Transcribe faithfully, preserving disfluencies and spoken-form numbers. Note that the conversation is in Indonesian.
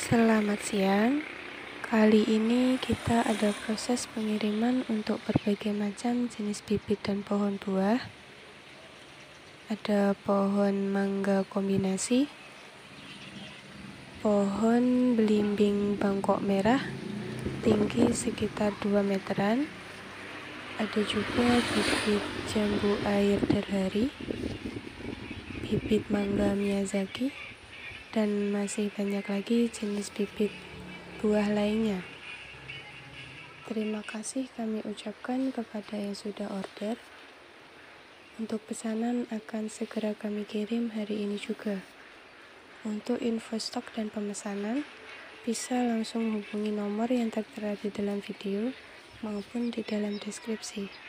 Selamat siang. Kali ini kita ada proses pengiriman untuk berbagai macam jenis bibit dan pohon buah. Ada pohon mangga kombinasi, pohon belimbing Bangkok merah, tinggi sekitar dua meteran. Ada juga bibit jambu air derhari, bibit mangga Miyazaki, dan masih banyak lagi jenis bibit buah lainnya. Terima kasih kami ucapkan kepada yang sudah order. Untuk pesanan akan segera kami kirim hari ini juga. Untuk info stok dan pemesanan, bisa langsung hubungi nomor yang tertera di dalam video maupun di dalam deskripsi.